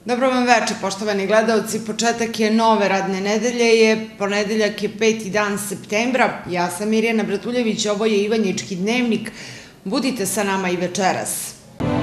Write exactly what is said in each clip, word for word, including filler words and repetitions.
Dobro vam večer, poštovani gledalci. Početak je nove radne nedelje, je ponedeljak je peti dan septembra. Ja sam Mirjana Bratuljević, ovo je Ivanjički dnevnik. Budite sa nama i večeras.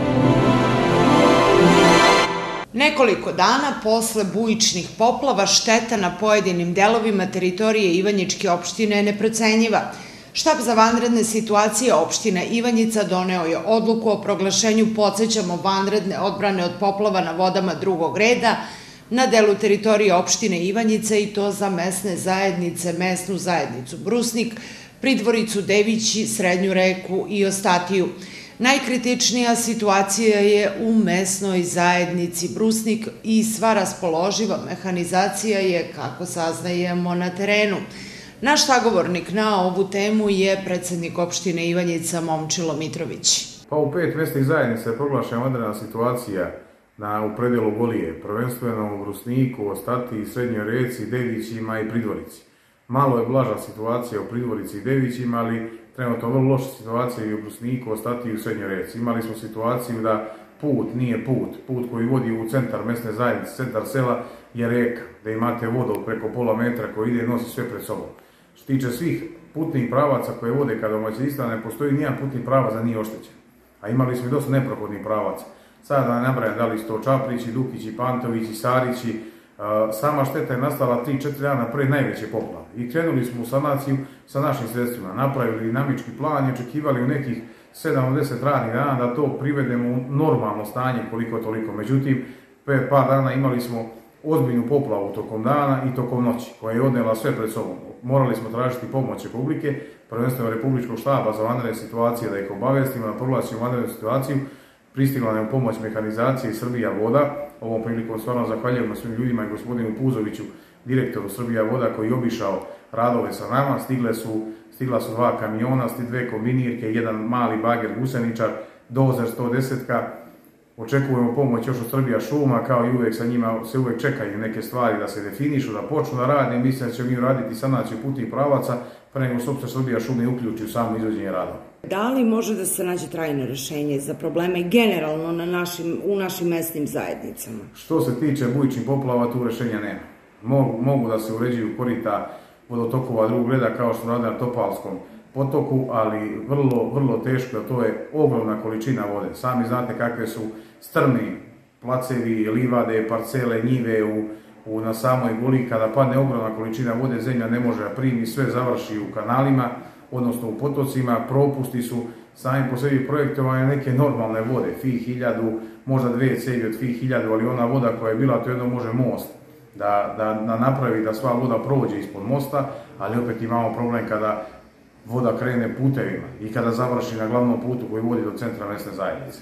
Nekoliko dana posle bujičnih poplava šteta na pojedinim delovima teritorije Ivanjičke opštine je neprocenjiva. Štab za vanredne situacije opštine Ivanjica doneo je odluku o proglašenju, podsećamo, vanredne odbrane od poplava na vodama drugog reda na delu teritorije opštine Ivanjica, i to za mesne zajednice, mesnu zajednicu Brusnik, Pridvoricu, Devići, Srednju Reku i Ostatiju. Najkritičnija situacija je u mesnoj zajednici Brusnik i sva raspoloživa mehanizacija je, kako saznajemo, na terenu. Naš sagovornik na ovu temu je predsednik opštine Ivanjica Momčilo Mitrović. Pa u pet mesnih zajednica je proglašena vanredna situacija u predelu Golije, prvenstveno u Brusniku, Ostatiji, Srednjoj Reci, Devićima i Pridvorici. Malo je blaža situacija u Pridvorici i Devićima, ali trenutno vrlo loša situacija i u Brusniku, Ostatiji i u Srednjoj Reci. Imali smo situaciju da put nije put, put koji vodi u centar mesne zajednice, centar sela je reka, da imate vodu preko pola metra koji ide i nosi sve pred sobom. Što tiče svih putnih pravaca koje vode ka domaćinstva, ne postoji nijedan putni pravac da nije oštećen. A imali smo i dosta neprohodnih pravaca. Sada da ne nabrajam da li su to Čaprići, Dukići, Pantovići, Sarići. Sama šteta je nastala tri četiri dana pre najveće poplave. I krenuli smo u sanaciju sa našim sredstvima. Napravili dinamički plan i očekivali u nekih sedam do deset radnih dana da to privedemo u normalno stanje koliko toliko. Međutim, pre par dana imali smo ozbiljnu poplavu tokom dana i tokom noći, koja je odnela sve pred sobom. Morali smo tražiti pomoć Republike, prvenstveno Republičkog štaba za vanredne situacije, da ih obavestimo, da proglasimo vanrednu situaciju. Pristigla nam pomoć mehanizacije Srbija voda. Ovom prilikom stvarno zahvaljujemo svim ljudima i gospodinu Puzoviću, direktoru Srbija voda, koji je obišao radove sa nama. Stigle su, stigla su dva kamiona, dve kombinirke, jedan mali bager guseničar, dozer sto desetka. Očekujemo pomoć još od Srbija šuma, kao i uvek sa njima se uvek čekaju neke stvari da se definišu, da počnu da rade. Mislim da će mi uraditi sanaciju putnih pravaca, pre nego što Srbija šume uključi u samo izvođenje radova. Da li može da se nađe trajno rešenje za probleme generalno na našim, u našim mesnim zajednicama? Što se tiče bujičnih poplava, tu rešenja nema. Mogu, mogu da se uređuju korita vodotokova drugog reda, kao što rade na Topalskom potoku, ali vrlo, vrlo teško, to je ogromna količina vode. Sami znate kakve su strmi placevi, livade, parcele, njive u, u, na samoj Goliji. Kada padne ogromna količina vode, zemlja ne može da primi, sve završi u kanalima, odnosno u potocima. Propusti su sami po sebi projektovane neke normalne vode, F I hiljadu, možda dve cevi od F I hiljadu, ali ona voda koja je bila, to jedno može most da, da, da napravi da sva voda prođe ispod mosta, ali opet imamo problem kada voda krene putevima i kada završi na glavnom putu koji vodi do centra mesne zajednice.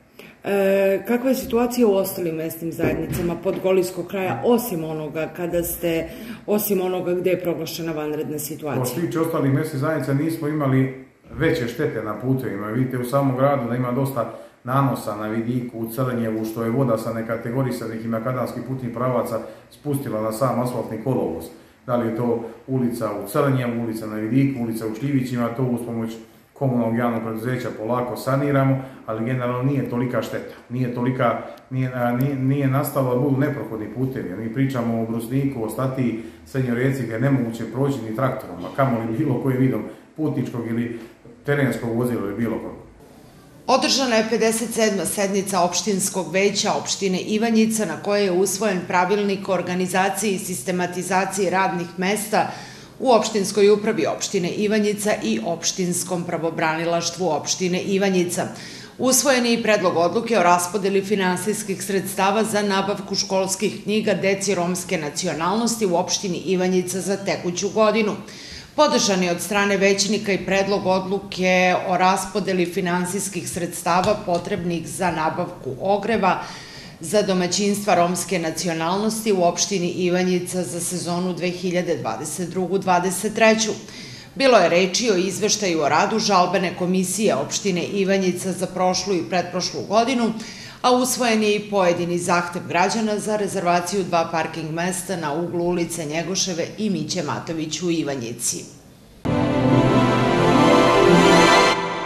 E, kakva je situacija u ostalim mesnim zajednicama Podgolijskog kraja, osim onoga kada ste, osim onoga gde je proglašena vanredna situacija? Što se tiče ostalih mesnih zajednica, nismo imali veće štete na putevima. Vidite u samom gradu da ima dosta nanosa na vidiku u Crnjevu, što je voda sa nekategorisanih i makadamskih putnih pravaca spustila na sam asfaltni kolovoz. Da li je to ulica u Crnjevu, ulica na vidiku, ulica u Šljivićima, to uz pomoć komunalnog javnog preduzeća polako saniramo, ali generalno nije tolika šteta. Nije tolika, nije, nije, nije nastalo da budu neprohodni putevi. Mi pričamo o Brusniku, Ostatiji, Srednjoj Reci, gdje je nemoguće proći ni traktorom, a kamoli bilo kojim vidom putničkog ili terenskog vozila ili bilo kog. Održana je pedeset sedma sednica opštinskog veća opštine Ivanjica, na kojoj je usvojen pravilnik o organizaciji i sistematizaciji radnih mesta u opštinskoj upravi opštine Ivanjica i opštinskom pravobranilaštvu opštine Ivanjica. Usvojen je i predlog odluke o raspodeli finansijskih sredstava za nabavku školskih knjiga deci romske nacionalnosti u opštini Ivanjica za tekuću godinu. Podržan je od strane većnika i predlog odluke o raspodeli finansijskih sredstava potrebnih za nabavku ogreva za domaćinstva romske nacionalnosti u opštini Ivanjica za sezonu dve hiljade dvadeset druge dvadeset treće. Bilo je reči o izveštaju o radu žalbene komisije opštine Ivanjica za prošlu i pretprošlu godinu, a usvojen je i pojedini zahtev građana za rezervaciju dva parking mesta na uglu ulice Njegoševe i Miće Matović u Ivanjici.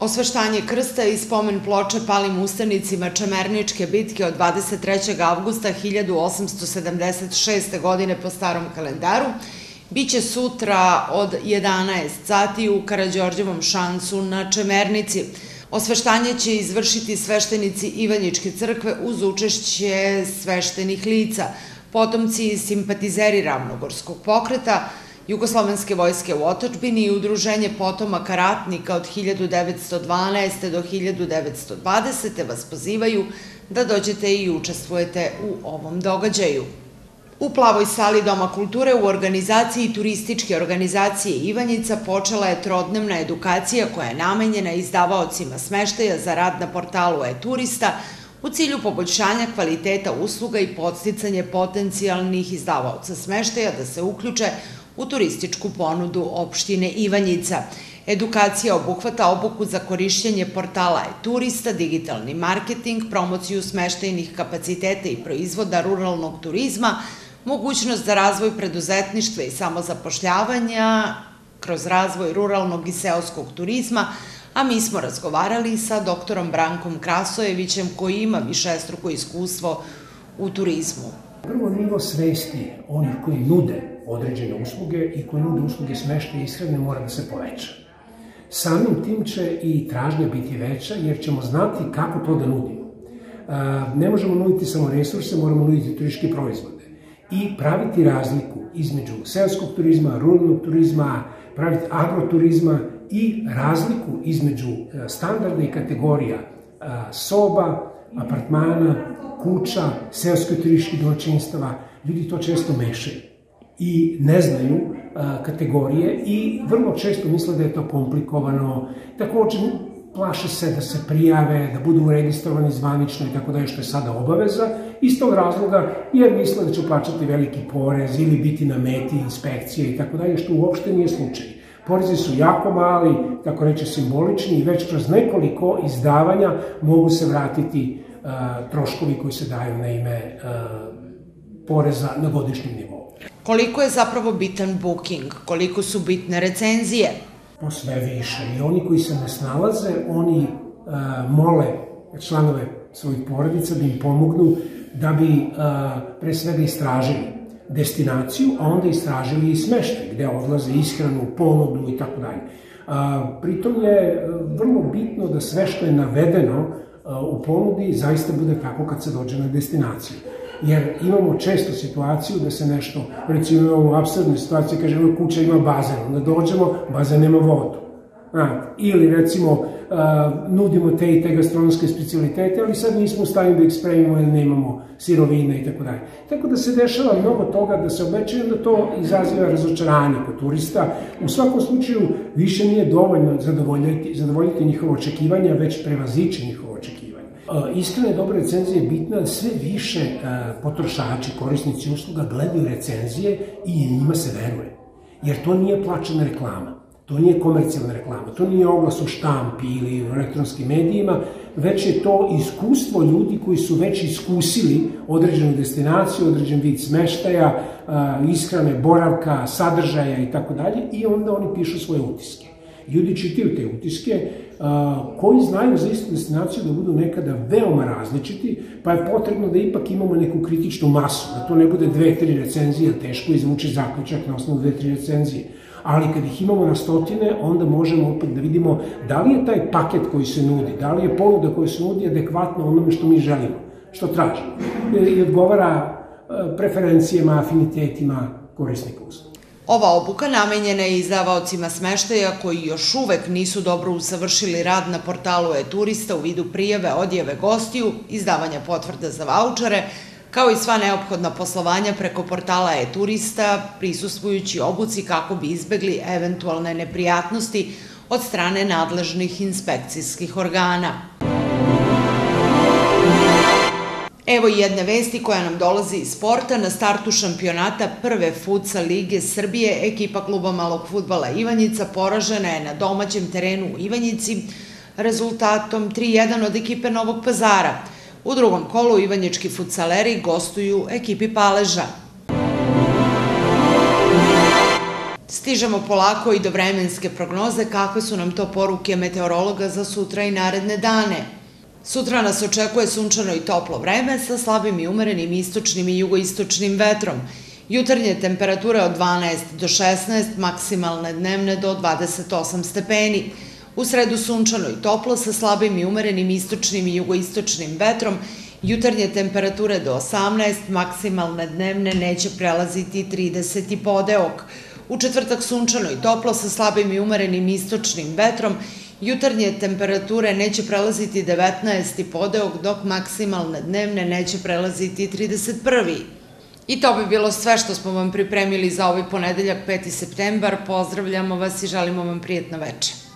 Osveštanje krsta i spomen ploče palim ustanicima Čemerničke bitke od dvadeset trećeg avgusta hiljadu osamsto sedamdeset šeste. godine po starom kalendaru biće sutra od jedanaest sati u Karađorđevom šancu na Čemernici. Osveštanje će izvršiti sveštenici Ivanjičke crkve uz učešće sveštenih lica, potomci i simpatizeri Ravnogorskog pokreta, Jugoslovenske vojske u otadžbini i Udruženje potomaka ratnika od hiljadu devetsto dvanaeste. do hiljadu devetsto dvadesete. vas pozivaju da dođete i učestvujete u ovom događaju. U Plavoj sali Doma kulture u organizaciji Turističke organizacije Ivanjica počela je trodnevna edukacija koja je namenjena izdavaocima smeštaja za rad na portalu e-turista u cilju poboljšanja kvaliteta usluga i podsticanje potencijalnih izdavaoca smeštaja da se uključe u turističku ponudu opštine Ivanjica. Edukacija obuhvata obuku za korišćenje portala e-turista, digitalni marketing, promociju smeštajnih kapaciteta i proizvoda ruralnog turizma, mogućnost za razvoj preduzetništva i samozapošljavanja kroz razvoj ruralnog i seoskog turizma, a mi smo razgovarali sa doktorom Brankom Krasojevićem koji ima višestruko iskustvo u turizmu. Prvo, nivo svesti onih koji nude određene usluge i koji nude usluge smeštaja i ishrane mora da se poveća. Samim tim će i tražnja biti veća jer ćemo znati kako to da nudimo. Ne možemo nuditi samo resurse, moramo nuditi turističke proizvode i praviti razliku između seoskog turizma, ruralnog turizma, praviti agroturizma i razliku između standarda i kategorija soba, apartmana, kuća, seoskih turističkih domaćinstava. Ljudi to često mešaju i ne znaju kategorije i vrlo često misle da je to komplikovano. Također plaše se da se prijave, da budu registrovani zvanično i tako dalje, što je sada obaveza, iz tog razloga jer misle da će plaćati veliki porez ili biti na meti inspekcije i tako dalje, što uopšte nije slučaj. Porezi su jako mali, tako reći simbolični i već kroz nekoliko izdavanja mogu se vratiti troškovi koji se daju na ime poreza na godišnjem nivou. Koliko je zapravo bitan booking? Koliko su bitne recenzije? Po sve više. I oni koji se ne snalaze, oni mole članove svojih porodica da im pomognu da bi pre svega istražili destinaciju, a onda istražili i smeštaj, gde odlaze ishranu, ponudu i tako dalje. Pritom je vrlo bitno da sve što je navedeno u ponudi zaista bude tako kad se dođe na destinaciju. Jer imamo često situaciju da se nešto, recimo imamo apsurdnu situaciju, kažemo kuća ima bazen, onda dođemo, bazen nema vodu. Ili recimo nudimo te i te gastronomske specijalitete, ali sad nismo u stanju da ih spremimo jer nemamo sirovine i tako dalje. Tako da se dešava mnogo toga da se obećaju da to izaziva razočaranje kod turista. U svakom slučaju više nije dovoljno zadovoljiti njihovo očekivanja, već prevazići njihovo očekivanje. Iskrena i dobra recenzija je bitna da sve više potrošači, korisnici usluga gledaju recenzije i njima se veruje. Jer to nije plaćena reklama, to nije komercijalna reklama, to nije oglas u štampi ili u elektronskim medijima, već je to iskustvo ljudi koji su već iskusili određenu destinaciju, određen vid smeštaja, ishrane, boravka, sadržaja i tako dalje i onda oni pišu svoje utiske. Ljudi čitaju te utiske koji znaju za istu destinaciju da budu nekada veoma različiti, pa je potrebno da ipak imamo neku kritičnu masu, da to ne bude dve, tri recenzije, teško izvući zaključak na osnovu dve, tri recenzije. Ali kad ih imamo na stotine, onda možemo opet da vidimo da li je taj paket koji se nudi, da li je ponuda koja se nudi adekvatno onome što mi želimo, što tražimo i odgovara preferencijama, afinitetima korisnika usluga. Ova obuka namenjena je izdavaocima smeštaja koji još uvek nisu dobro usavršili rad na portalu e-turista u vidu prijave, odjave gostiju, izdavanja potvrda za vaučere, kao i sva neophodna poslovanja preko portala e-turista, prisustvujući obuci kako bi izbegli eventualne neprijatnosti od strane nadležnih inspekcijskih organa. Evo i jedne vesti koja nam dolazi iz sporta. Na startu šampionata prve futsal lige Srbije ekipa kluba malog fudbala Ivanjica poražena je na domaćem terenu u Ivanjici rezultatom tri jedan od ekipe Novog Pazara. U drugom kolu ivanjički futsaleri gostuju ekipi Paleža. Stižemo polako i do vremenske prognoze, kakve su nam to poruke meteorologa za sutra i naredne dane. Sutra nas očekuje sunčano i toplo vreme sa slabim i umerenim istočnim i jugoistočnim vetrom. Jutarnje temperature od dvanaest do šesnaest, maksimalne dnevne do dvadeset osam stepeni. U sredu sunčano i toplo sa slabim i umerenim istočnim i jugoistočnim vetrom. Jutarnje temperature do osamnaest, maksimalne dnevne neće prelaziti trideset i podeok. U četvrtak sunčano i toplo sa slabim i umerenim istočnim vetrom. Jutarnje temperature neće prelaziti devetnaest i podeok, dok maksimalne dnevne neće prelaziti trideset prvi. I to bi bilo sve što smo vam pripremili za ovaj ponedeljak peti septembar. Pozdravljamo vas i želimo vam prijatno veče.